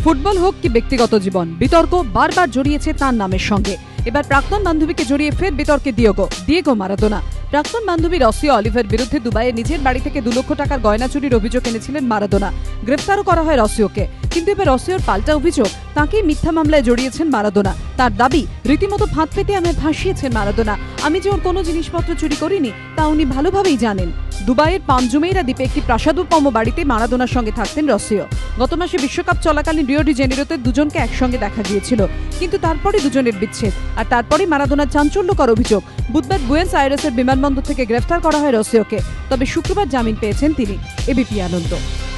Football হোক কি ব্যক্তিগত জীবন, বিতর্ক বারবার জড়িয়েছে তার নামের সঙ্গে। এবার প্রাক্তন বান্ধবীকে জড়িয়ে ফের বিতর্কে দিয়েগো মারাদোনা। প্রাক্তন বান্ধবী রসিও অলিভের বিরুদ্ধে দুবাইয়ে নিজের বাড়ি থেকে 2 লক্ষ টাকার গয়না চুরির অভিযোগ এনেছিলেন মারাদোনা। গ্রেফতারও করা হয় রসিওকে। কিন্তু এবার রসিওর পাল্টা অভিযোগ, তাঁকেই মিথ্যা মামলায় জড়িয়েছেন মারাদোনা। তার দাবি, রীতিমতো ফাঁদ পেতে আমায় ভাসিয়েছেন মারাদোনা। আমি যে ওর কোনো জিনিসপত্র চুরি করিনি তা উনি ভালোভাবেই জানেন। দুবাইয়ের পামজুমেইরা দ্বীপে একটি প্রাসাদোপম বাড়িতে মারাদোনার সঙ্গে থাকতেন রসিও। গত মাসে বিশ্বকাপ চলাকালীন রিও ডি জেনেরোতে দুজনকে একসঙ্গে দেখা গিয়েছিল, কিন্তু তারপরে দুজনের বিচ্ছেদ। আর তারপরে মারাদোনার চাঞ্চল্যকর অভিযোগ, বুধবার বুয়েন্স আইরেসের বিমানবন্দর থেকে গ্রেফতার করা হয় রসিওকে। তবে শুক্রবার জামিন পেয়েছেন তিনি। এবিপি আনন্দ।